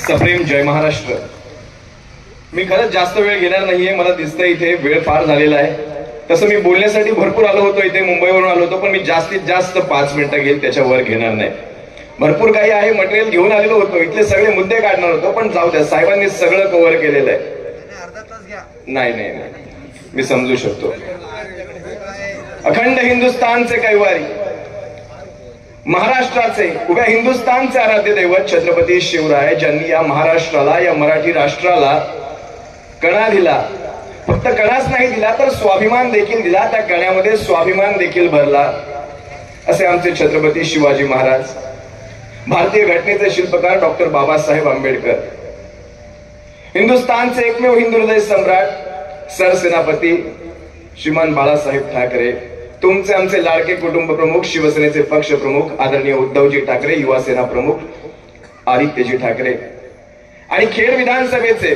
सप्रेम जय महाराष्ट्र. मी खरंच जास्त वेळ घेणार नाहीये. मला दिसतंय इथे वेळ फार झालेला आहे. तसं मी बोलण्यासाठी भरपूर आलो होतो इथे, मुंबईवरून आलो होतो, पण मी जास्तीत जास्त 5 मिनिटं घेईल, त्याच्यावर घेणार नाही. भरपूर काही आहे, मटेरियल घेऊन आलेलो होतो, इथले सगळे मुद्दे काढणार होतो, पण जाऊ द्या, साहेबांनी सगळं कव्हर केलेलं आहे. नाही नाही नाही, मी समजू शकतो. अखंड हिंदुस्थानचे कैवारी, महाराष्ट्राचे, उभ्या हिंदुस्थानचे आराध्य दैवत छत्रपती शिवराय, ज्यांनी या महाराष्ट्राला, या मराठी राष्ट्राला कणा दिला. फक्त कणाच नाही दिला तर स्वाभिमान देखील दिला. त्या कण्यामध्ये स्वाभिमान देखील भरला, असे आमचे छत्रपती शिवाजी महाराज. भारतीय घटनेचे शिल्पकार डॉक्टर बाबासाहेब आंबेडकर, हिंदुस्थानचे एकमेव हिंदू हृदय सम्राट सरसेनापती श्रीमान बाळासाहेब ठाकरे, तुमचे आमचे लाडके कुटुंब प्रमुख, शिवसेनेचे पक्ष प्रमुख आदरणीय उद्धवजी ठाकरे, युवा सेना प्रमुख आदित्यजी ठाकरे, आणि खेड विधानसभेचे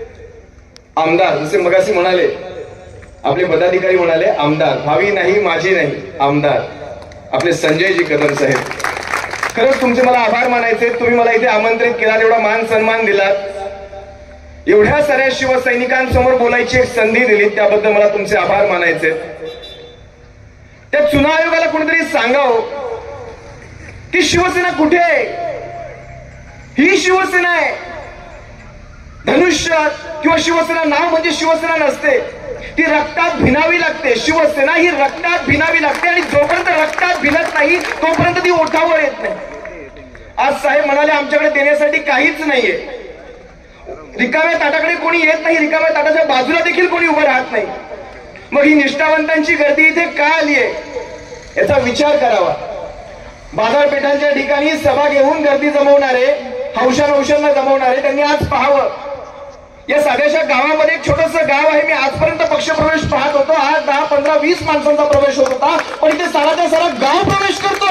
आमदार, जसे मगाशी म्हणाले आपले पदाधिकारी म्हणाले आमदार, भावी नाही माझी नाही, आमदार आपले संजयजी कदम साहेब. खरंच तुमचे मला आभार मानायचे. तुम्ही मला इथे आमंत्रित केलात, एवढा मान सन्मान दिलात, एवढ्या साऱ्या शिवसैनिकांसमोर बोलायची एक संधी दिली, त्याबद्दल मला तुमचे आभार मानायचे. त्या चुनाव आयोगाला कोणीतरी सांगावं की शिवसेना कुठे आहे. ही शिवसेना आहे. धनुष्य किंवा शिवसेना नाव म्हणजे शिवसेना नसते, ती रक्तात भिनावी लागते. शिवसेना ही रक्तात भिनावी लागते, आणि जोपर्यंत रक्तात भिनत नाही तोपर्यंत ती ओठावर येत नाही. आज साहेब म्हणाले आमच्याकडे देण्यासाठी काहीच नाहीये. रिकाम्या ताटाकडे कोणी येत नाही, रिकाम्या ताटाच्या बाजूला देखील कोणी उभं राहत नाही. मग ही निष्ठावंतांची गर्दी इथे का आली आहे याचा विचार करावा. बाजारपेठांच्या ठिकाणी सभा घेऊन गर्दी जमवणारे, हौशांना जमवणारे त्यांनी आज पाहावं. या साध्याशा गावामध्ये एक छोटंसं गाव आहे. मी आजपर्यंत पक्षप्रवेश पाहत होतो. आज 10, 15, 20 माणसांचा प्रवेश होत होता, पण इथे साराच्या सारा गाव प्रवेश करतोय.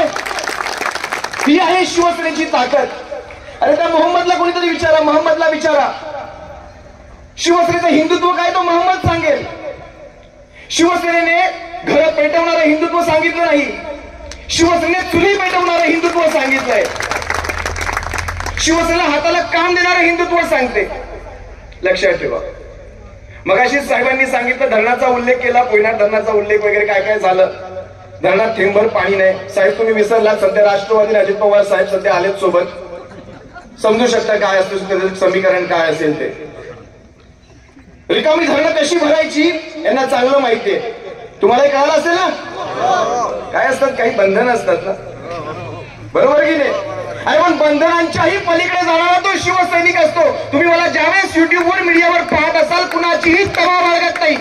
ही आहे शिवसेनेची ताकद. अरे त्या मोहम्मदला कोणीतरी विचारा, मोहम्मदला विचारा, शिवसेनेचं हिंदुत्व काय तो मोहम्मद सांगेल. शिवसेनेने घर पेटवणारं हिंदुत्व सांगितलं नाही, शिवसेनेने चुली पेटवणारं हिंदुत्व सांगितलंय. शिवसेनेला हाताला काम देणारं हिंदुत्व सांगते. लक्षात ठेवा. मगाशी साहेबांनी सांगितलं, धरणाचा उल्लेख केला, कोयना धरणाचा उल्लेख वगैरे काय काय झालं. धरणात थेंबभर पाणी नाही. साहेब तुम्ही विसरलात, सध्या राष्ट्रवादी अजित पवार साहेब सध्या आलेत सोबत. समजू शकता काय असतं समीकरण, काय असेल ते. रिकामी धरणं कशी भरायची यांना चांगलं माहितीये. तुम्हाला कळालं असेल ना. काय असतात, काही बंधन असतात ना, बरोबर की नाही. अरे पण बंधनांच्याही पलीकडे जाणारा तो शिवसैनिक असतो. तुम्ही मला ज्यावेळेस युट्यूबवर मीडियावर पाहत असाल, कुणाचीही तवा बाळगत नाही.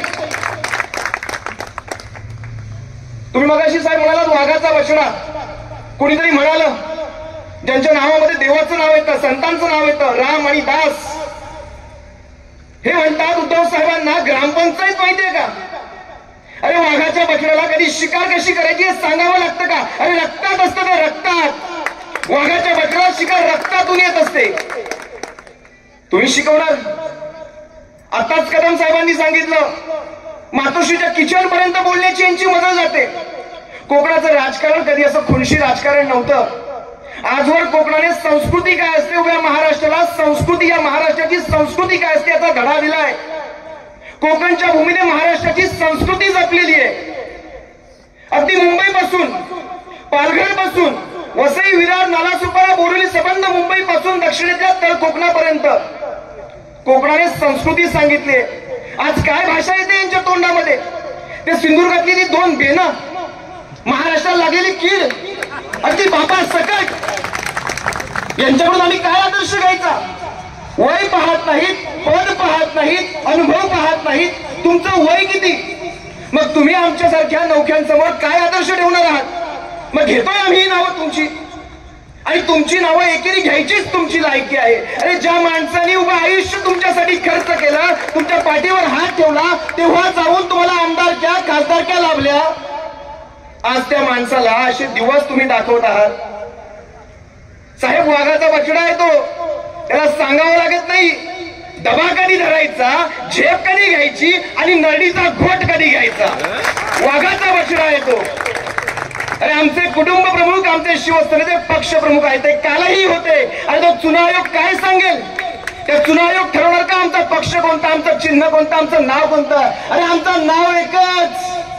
तुम्ही मगाशी साहेब म्हणालात वाघाचा बछडा. कोणीतरी म्हणालं ज्यांच्या नावामध्ये देवाचं नाव येतं, संतांचं नाव येतं, राम आणि दास, हे म्हणतात उद्धव साहेबांना ग्रामपंचायत माहितीये का. अरे वाघाच्या बछड्याला कधी शिकार कशी करायची हे सांगावं लागतं का. अरे रक्तात असतं ते, रक्तात. वाघाच्या बछड्याला शिकार रक्तातून येत असते. तुम्ही शिकवणार. आताच कदम साहेबांनी सांगितलं, मातोश्रीच्या किचन पर्यंत बोलण्याची यांची मजा जाते. कोकणाचं राजकारण कधी असं खुनशी राजकारण नव्हतं. आजवर कोकणाने संस्कृती काय असते, उभ्या महाराष्ट्राला संस्कृती, या महाराष्ट्राची संस्कृती काय असते याचा धडा दिलाय. कोकणच्या भूमीने महाराष्ट्राची संस्कृती जपलेली आहे. अगदी मुंबई पासून, पालघर पासून, वसई, विरार, नालासोपारा, बोरिवली संबंध, मुंबई पासून दक्षिणेच्या तळ कोकणापर्यंत कोकणाने संस्कृती सांगितली. आज काय भाषा येते यांच्या तोंडामध्ये. ते सिंधुदुर्गातली ती 2 बेनं, महाराष्ट्राला लागलेली कीड, अगदी बाबा सकट, यांच्याकडून आम्ही काय आदर्श घ्यायचा. वय पाहत नाहीत, पद पाहत नाहीत, अनुभव पाहत नाहीत. तुमचं वय किती, मग तुम्ही आमच्यासारख्या नौख्यांसमोर काय आदर्श ठेवणार आहात. मग घेतोय आम्ही ही नावं तुमची, आणि तुमची नावं एकेरी घ्यायचीच तुमची लायकी आहे. अरे ज्या माणसाने उभं आयुष्य तुमच्यासाठी खर्च केला, तुमच्या पाठीवर हात ठेवला, तेव्हा जाऊन तुम्हाला आमदारक्या, खासदारक्या लाभल्या. आज त्या माणसाला असे दिवस तुम्ही दाखवत आहात. साहेब वाघाचा बछडा येतो, त्याला सांगावं लागत नाही दबा कधी धरायचा, झेप कधी घ्यायची, आणि नरडीचा घोट कधी घ्यायचा. वाघाचा बछडा येतो. अरे आमचे कुटुंब प्रमुख, आमचे शिवसेनेचे पक्ष प्रमुख आहेत, ते कालही होते. आणि तो चुनाव आयोग काय सांगेल त्या चुनाव आयोग ठरवणार का आमचा पक्ष कोणता, आमचं चिन्ह कोणतं, आमचं नाव कोणतं? अरे आमचं नाव एकच,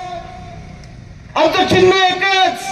आमचं चिन्ह एकच,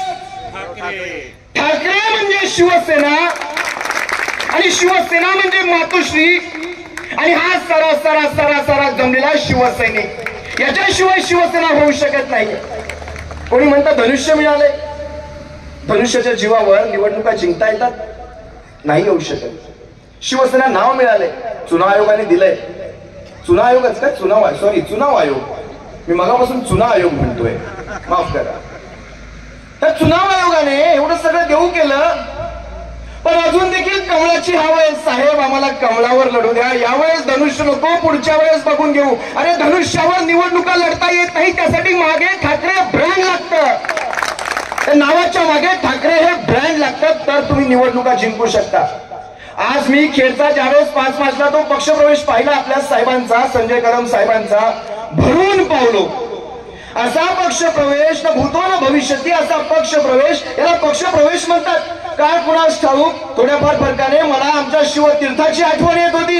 ठाकरे म्हणजे शिवसेना आणि शिवसेना म्हणजे मातोश्री आणि हा सरा जमलेला शिवसैनिक. याच्याशिवाय शिवसेना होऊ शकत नाही. कोणी म्हणतं धनुष्य मिळाले, धनुष्याच्या जीवावर निवडणुका जिंकता येतात? नाही होऊ शकत. शिवसेना नाव मिळाले, चुनाव आयोगाने दिलंय. चुनाव आयोगच काय, चुनाव आयोग, मी मगापासून चुनाव आयोग म्हणतोय, माफ करा. त्या चुनाव आयोगाने एवढं सगळं देऊ केलं, पण अजून देखील कमळाची हवा आहे. साहेब आम्हाला कमळावर लढू द्या, यावेळेस धनुष्य नको, पुढच्या वेळेस बघून घेऊ. अरे धनुष्यावर निवडणुका लढता येत नाही, त्यासाठी मागे ठाकरे ब्रँड लागतं. त्या नावाच्या मागे ठाकरे हे ब्रँड लागतात, तर तुम्ही निवडणुका जिंकू शकता. आज मी खेडचा ज्यावेळेस 5 मार्चला तो पक्षप्रवेश पाहिला आपल्या साहेबांचा, संजय कदम साहेबांचा, भरून पावलो. असा पक्षप्रवेश न भूतो न भविष्यती, असा पक्षप्रवेश, याला पक्षप्रवेश म्हणतात. काय कुणास ठाऊक, थोड्याफार फरकाने मला आमच्या शिवतीर्थाची आठवण येत होती.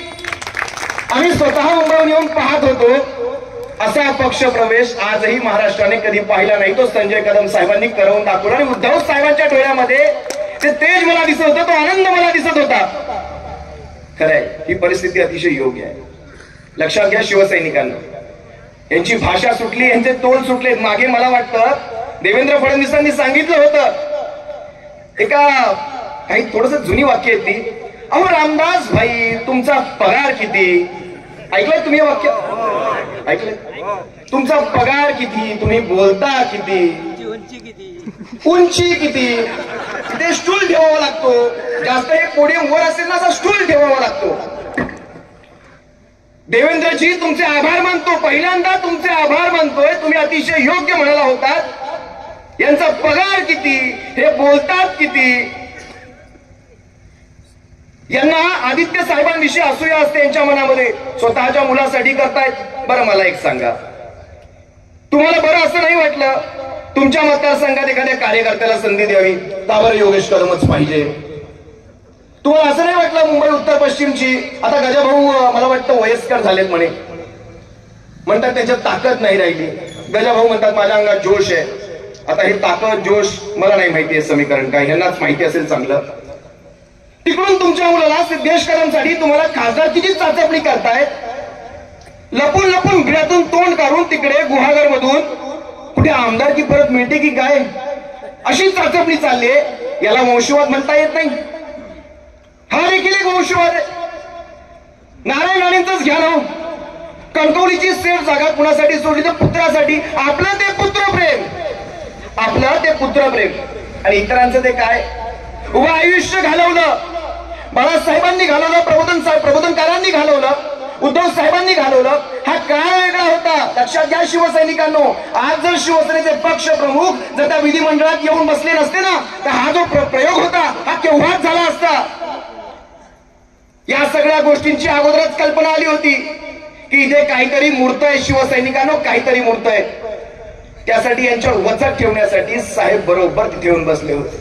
आम्ही स्वतः मुंबईहून येऊन पाहत होतो. असा पक्षप्रवेश आजही महाराष्ट्राने कधी पाहिला नाही. तो संजय कदम साहेबांनी करवून दाखवला आणि उद्धव साहेबांच्या डोळ्यामध्ये ते तेज मला दिसत होतं, तो आनंद मला दिसत होता. खरंय, ही परिस्थिती अतिशय योग्य आहे. लक्षात घ्या शिवसैनिकांना, यांची भाषा सुटली, यांचे तोल सुटले. मागे मला वाटतं देवेंद्र फडणवीसांनी सांगितलं होतं, एका काही थोडस जुनी वाक्य आहेत ती, अहो रामदास भाई तुमचा पगार किती? ऐकलंय तुम्ही हे वाक्य? ऐकलंय? तुमचा पगार किती, तुम्ही बोलता किती, उंची किती, तिथे स्टूल ठेवावा लागतो. जास्त हे पोडियम वर असेल ना, असा स्टूल ठेवावा लागतो. देवेंद्रजी तुमचे आभार मानतो, पहिल्यांदा तुमचे आभार मानतोय. तुम्ही अतिशय योग्य म्हणाला होतात. यांचा पगार किती, हे बोलतात किती. यांना आदित्य साहेबांविषयी असूया असते यांच्या मनामध्ये, स्वतःच्या मुलासाठी करतायत. बरं मला एक सांगा, तुम्हाला बरं असं नाही वाटलं तुमच्या मतदारसंघात एखाद्या कार्यकर्त्याला संधी द्यावी? का बरं योगेश कदमच पाहिजे? तुम्हाला असं नाही वाटलं मुंबई उत्तर पश्चिमची, आता गजाभाऊ मला वाटतं वयस्कर झालेत म्हणे, म्हणतात त्याच्यात ताकद नाही राहिली. गजाभाऊ म्हणतात माझ्या अंगात जोश आहे. आता हे ताकद जोश मला नाही माहिती आहे समीकरण काय, यांनाच माहिती असेल चांगलं. तिकडून तुमच्या मुलाला सिद्धेश कदमसाठी तुम्हाला खासदारकीची चाचपणी करतायत. लपून लपून भिड्यातून तोंड काढून तिकडे गुहागर मधून कुठे आमदारकी परत मिळते की काय, अशी चाचपणी चालली आहे. याला वंशवाद म्हणता येत नाही. हा देखील एक वंशवाद आहे. नारायण राणेंचंच घ्या ना, कणकवलीची सेफ जागा कुणासाठी सोडली तर पुत्रासाठी. आपलं ते पुत्रप्रेम, आपलं ते पुत्रप्रेम, आणि इतरांचं ते काय उभं आयुष्य घालवलं. बाळासाहेबांनी घालवलं, प्रबोधनकारांनी घालवलं, उद्धव साहेबांनी घालवलं. हा काळ वेगळा होता. लक्षात घ्या शिवसैनिकांनो, आज जर शिवसेनेचे पक्ष प्रमुख जर त्या विधिमंडळात येऊन बसले नसते ना, तर हा जो प्रयोग होता हा केव्हाच झाला असता. या सगळ्या गोष्टींची अगोदरच कल्पना आली होती की इथे काहीतरी मूर्त आहे. शिवसैनिकांनो काहीतरी मूर्त आहे. त्यासाठी यांच्यावर वचक ठेवण्यासाठी साहेब बरोबर तिथे येऊन बसले होते.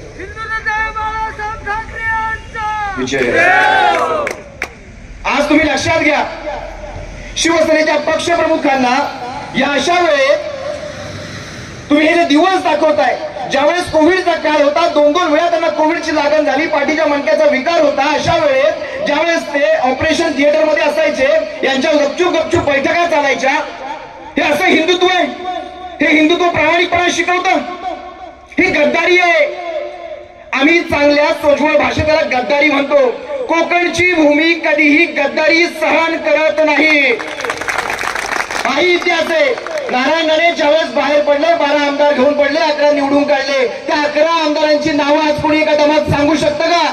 आज तुम्ही लक्षात घ्या, शिवसेनेच्या पक्षप्रमुखांना या अशा वेळेत तुम्ही हे जे दिवस दाखवताय, ज्यावेळेस कोविडचा काळ होता, 2-2 वेळा त्यांना कोविडची लागण झाली, पाठीच्या मणक्याचा विकार होता, अशा वेळेत ज्यावेळेस ते ऑपरेशन थिएटर मध्ये असायचे, यांच्या गपचूप बैठका चालायच्या. हे असं हिंदुत्व आहे? हे हिंदुत्व प्रामाणिकपणा शिकवतं? ही गद्दारी आहे. आम्ही चांगल्या सोज्वळ भाषेत त्याला गद्दारी म्हणतो. कोकणची भूमी कधीही गद्दारी सहन करत नाही. हाही इतिहास आहे. नारायण राणे ज्यावेळेस बाहेर पडले, 12 आमदार घेऊन पडले, 11 निवडून काढले. त्या 11 आमदारांची नावं आज कोणी एका दमात सांगू शकतं का?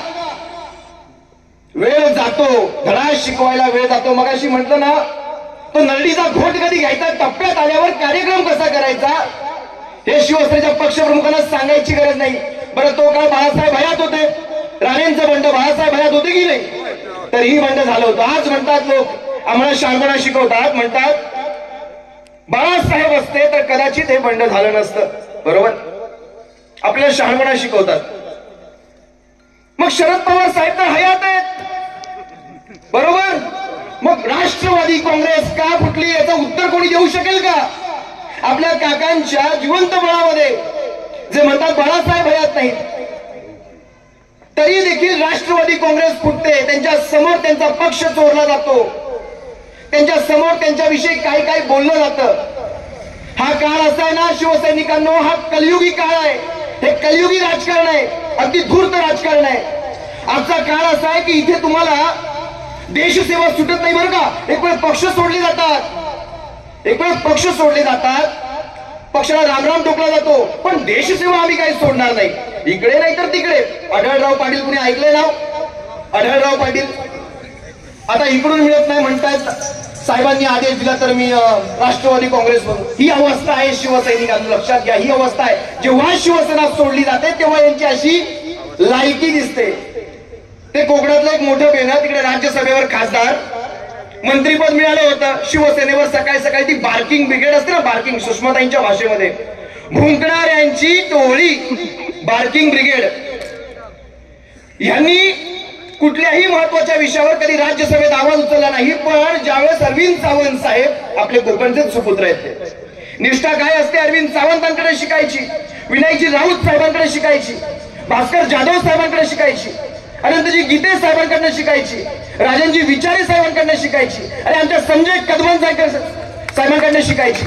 वेळ जातो, धडा शिकवायला वेळ जातो. मगाशी म्हटलं ना, तो नरडीचा घोट कधी घ्यायचा, टप्प्यात आल्यावर कार्यक्रम कसा करायचा, हे शिवसेनेच्या पक्षप्रमुखांना सांगायची गरज नाही. बरं, तो काळ बाळासाहेब हयात होते, राणेंचं बंड बाळासाहेब हयात होते की नाही, तरीही बंड झालं होतं. आज म्हणतात लोक आम्हाला शहाणपणा शिकवतात, म्हणतात बाळासाहेब असते तर कदाचित हे बंड झालं नसतं. बरोबर, आपल्याला शहाणपणा शिकवतात. मग शरद पवार साहेब तर हयात आहेत, बरोबर. मग राष्ट्रवादी काँग्रेस का फुटली याचं उत्तर कोणी देऊ शकेल का? आपल्या काकांच्या जिवंत बळामध्ये जे म्हणतात बाळासाहेब हयात नाही, तरी देखील राष्ट्रवादी काँग्रेस फुटते. त्यांच्या समोर त्यांचा पक्ष चोरला जातो, त्यांच्या समोर त्यांच्याविषयी काही काही बोललं जातं. हा काळ असा आहे ना शिवसैनिकांनो, हा कलियुगी काळ आहे. हे कलियुगी राजकारण आहे, अगदी धूर्त राजकारण आहे. आजचा काळ असा आहे की इथे तुम्हाला देशसेवा सुटत नाही बरं का. एक वेळ पक्ष सोडले जातात, एक वेळ पक्ष सोडले जातात, पक्षाला रामराम टोकला जातो, पण देशसेवा आम्ही काही सोडणार नाही. इकडे नाही तर तिकडे. आढळराव पाटील कुणी ऐकलंय नाव? आढळराव पाटील आता इकडून मिळत नाही म्हणतायत, साहेबांनी आदेश दिला तर मी राष्ट्रवादी काँग्रेस म्हणून. ही अवस्था आहे शिवसैनिकांना, लक्षात घ्या. ही अवस्था आहे. जेव्हा शिवसेना सोडली जाते तेव्हा यांची अशी लायकी दिसते. ते कोकणातलं एक मोठं बेन, तिकडे राज्यसभेवर खासदार मंत्रीपद मिळालं होतं. शिवसेनेवर सकाळी सकाळी ती बार्किंग ब्रिगेड असते ना, बार्किंग, सुषमाताईंच्या भाषेमध्ये भुंकणाऱ्यांची टोळी, बार्किंग ब्रिगेड. यांनी कुठल्याही महत्वाच्या विषयावर कधी राज्यसभेत आवाज उचलला नाही. पण ज्यावेळेस अरविंद सावंत साहेब, आपले कोकणचे सुपुत्र आहेत ते, निष्ठा काय असते अरविंद सावंतांकडे शिकायची, विनायकजी राऊत साहेबांकडे शिकायची, भास्कर जाधव साहेबांकडे शिकायची, अनंतजी गीते साहेबांकडनं शिकायची, राजनजी विचारे साहेबांकडनं शिकायची, आणि आमच्या संजय कदम साहेबांकडनं शिकायची.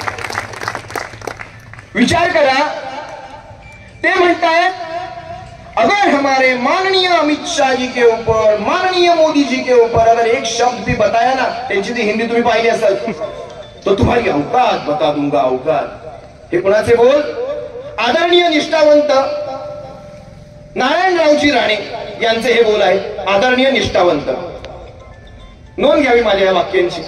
विचार करा, ते म्हणतायत अगर हमारे माननीय अमित शाह जी के ऊपर, माननीय मोदी जी के ऊपर अगर एक शब्द भी बताया ना, त्यांची ती हिंदी तुम्ही पाहिली असेल, तो तुम्हारी औकात बता दूंगा, औकात. हे कोणाचे बोल? आदरणीय निष्ठावंत नारायणरावजी राणे यांचे हे बोल आहे. आदरणीय निष्ठावंत, नोंद घ्यावी माझ्या या वाक्यांची.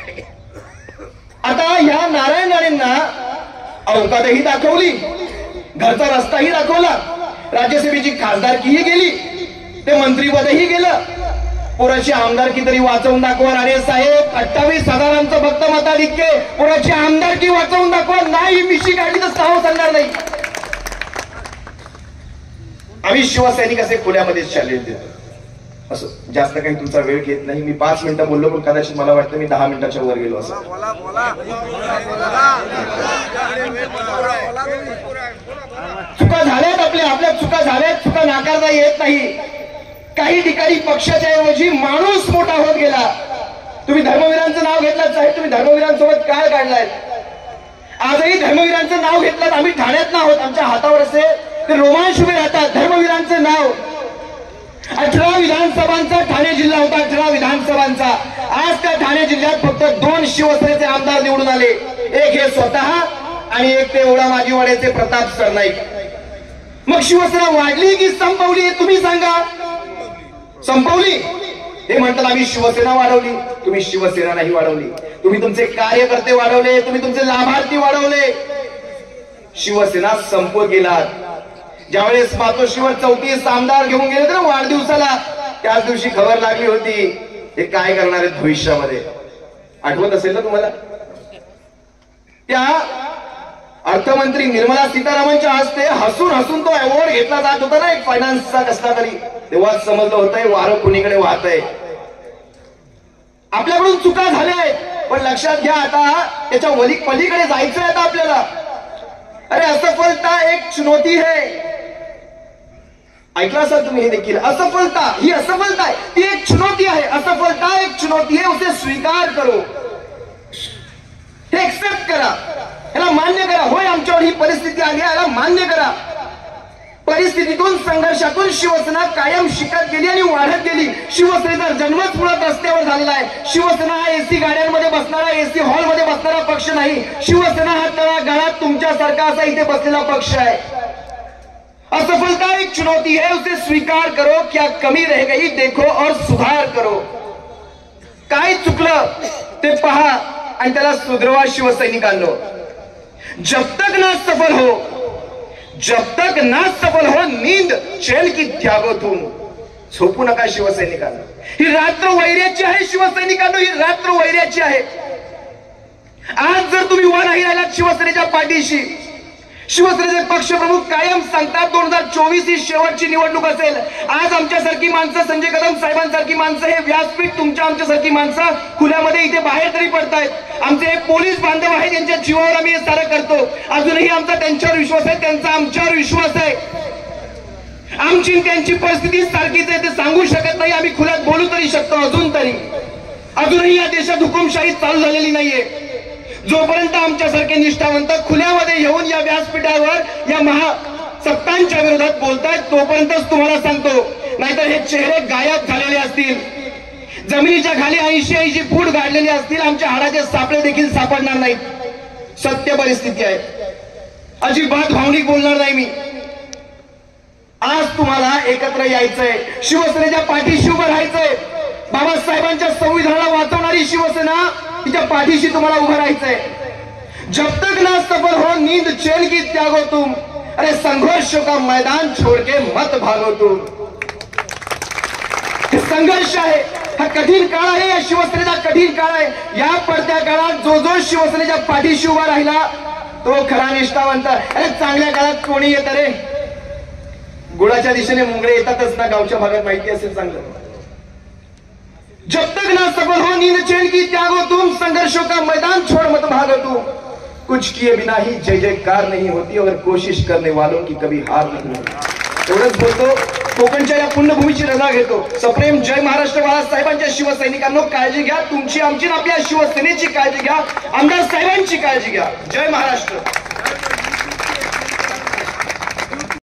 आता ह्या नारायण राणेंना औकातही दाखवली, घरचा रस्ताही दाखवला, राज्यसभेची खासदारकीही गेली, ते मंत्रीपदही गेलं, पुराची आमदारकी तरी वाचवून दाखवा राणे साहेब. 28,000 फक्त मताधिक्य, पुराची आमदारकी वाचवून दाखवा. नाही मिशी काढली तर साहो सांगणार नाही. आम्ही शिवसैनिक असे खुल्यामध्ये चॅलेंज देतो. असं जास्त काही तुमचा वेळ घेत नाही. मी 5 मिनिटं बोललो, पण कदाचित मला वाटतं मी 10 मिनिटाच्या वर गेलो असं. चुका झाल्यात, आपल्या चुका झाल्यात, चुका नाकारता येत नाही. काही ठिकाणी पक्षाच्या ऐवजी माणूस मोठा होत गेला. तुम्ही धर्मवीरांचं नाव घेतलं साहेब, तुम्ही धर्मवीरांसोबत काळ काढलाय. आजही धर्मवीरांचं नाव घेतलं. आम्ही ठाण्यात ना आहोत, आमच्या हातावर असे ते रोमांच उभे राहतात. धर्मवीरांचं नाव, 18 विधानसभांचा ठाणे जिल्हा होता, 18 विधानसभांचा. आज त्या ठाणे जिल्ह्यात फक्त 2 शिवसेनेचे आमदार निवडून आले. एक हे स्वतः आणि एक ते ओळा माजीवाड्याचे प्रताप सरनाईक. मग शिवसेना वाढली की संपवली? तुम्ही सांगा. संपवली. हे म्हणतात आम्ही शिवसेना वाढवली. तुम्ही शिवसेना नाही वाढवली, तुम्ही तुमचे कार्यकर्ते वाढवले, तुम्ही तुमचे लाभार्थी वाढवले. शिवसेना संपवत गेलात. ज्यावेळेस मातोश्रीवर 34 आमदार घेऊन गेले ना वाढदिवसाला, त्याच दिवशी खबर लागली होती हे काय करणार आहेत भविष्यामध्ये. आठवत असेल ना तुम्हाला? त्या अर्थमंत्री निर्मला सीतारामनच्या हस्ते हसून हसून तो अवॉर्ड घेतला जात होता ना, एक फायनान्सचा कसला तरी. तेव्हा समजलं होतंय वारं कुणीकडे वाहत आहे. आपल्याकडून चुका झाल्या आहेत, पण लक्षात घ्या आता त्याच्या पलीकडे जायचंय आता आपल्याला. अरे असफलता एक चुनौती है. ऐकलं असाल तुम्ही हे देखील. असफलता ही असफलता आहे, ती एक चुनौती आहे. असफलता एक चुनौती है, उसे स्वीकार करो, हे एक्सेप्ट करा, याला मान्य करा. होय आमच्यावर ही परिस्थिती आली, याला मान्य करा. परिस्थितीतून, संघर्षातून शिवसेना कायम शिकत गेली आणि वाढत गेली. शिवसेनेचा जन्मच मुळात रस्त्यावर झालेला आहे. शिवसेना हा एसी गाड्यांमध्ये बसणारा, एसी हॉलमध्ये बसणारा पक्ष नाही. शिवसेना हा तळागाळात तुमच्यासारखा असा इथे बसलेला पक्ष आहे. असफलता एक चुनौती है, उसे स्वीकार करो. क्या कमी रह गई देखो और सुधार करो. काय चुकलं ते पहा आणि त्याला सुधरवा. शिवसैनिकांनो, जब तक ना सफल हो, जब तक ना सफल हो, नींद चैन की त्यागो तुम. झोपू नका शिवसैनिकांनो. ही रात्र वैर्याची आहे शिवसैनिकांनो, ही रात्र वैर्याची आहे. आज जर तुम्ही उभा नाही राहिलात शिवसेनेच्या पाठीशी, शिवसेनेचे पक्षप्रमुख कायम सांगतात 2024 ही शेवटची निवडणूक असेल. आज आमच्यासारखी माणसं, संजय कदम साहेबांसारखी माणसं, हे व्यासपीठ आमच्यासारखी माणसं खुल्यामध्ये इथे बाहेर तरी पडतायत. आमचे हे पोलीस बांधव आहेत, त्यांच्या जीवावर आम्ही हे सारं करतो. अजूनही आमचा त्यांच्यावर विश्वास आहे, त्यांचा आमच्यावर विश्वास आहे. आमची त्यांची परिस्थिती सारखीच आहे, ते सांगू शकत नाही. आम्ही खुल्यात बोलू तरी शकतो. अजूनही या देशात हुकुमशाही चालू झालेली नाहीये. जोपर्यंत आमच्यासारखे निष्ठावंत खुल्यामध्ये येऊन या व्यासपीठावर या महासत्तांच्या विरोधात बोलतायत, तोपर्यंतच तुम्हाला सांगतो. नाहीतर हे चेहरे गायब झालेले असतील, जमिनीच्या खाली 80 फूट गाडलेले असतील, आमच्या हाडाचे सापळे देखील सापडणार नाहीत. सत्य परिस्थिती आहे. अजिबात भावनिक बोलणार नाही मी. आज तुम्हाला एकत्र यायचंय, शिवसेनेच्या पाठीशी उभं राहायचंय. बाबासाहेबांच्या संविधानाला वाचवणारी शिवसेना, तिच्या पाठीशी तुम्हाला उभं राहायचंय. जब तक ना सफल हो नींद चैन की त्यागो तुम, अरे संघर्ष का मैदान छोड़ के मत भागो तुम. हे संघर्ष आहे, हा कठीण काळ आहे, या शिवसेनेचा कठीण काळ आहे. या पडत्या काळात जो शिवसेनेच्या पाठीशी उभा राहिला तो खरा निष्ठावंत. अरे चांगल्या काळात कोणी येत रे, गुळाच्या दिशेने मुंगळे येतातच ना, गावच्या भागात माहिती असेल चांगलं. जब तक ना सफल हो नींद चैन की त्यागो तुम, संघर्षों का मैदान छोड़ मत भागो तुम. कुछ किए बिना ही जय जयकार नहीं होती और कोशिश करने वालों की कभी हार नहीं होती. एवढंच बोलतो. कोकणच्या या पुण्यभूमीची रजा घेतो. सप्रेम जय महाराष्ट्र. बाळासाहेबांच्या शिवसैनिकांनो, काळजी घ्या. तुमची, आमची, आपल्या शिवसेनेची काळजी घ्या. आमदार साहेबांची काळजी घ्या. जय महाराष्ट्र.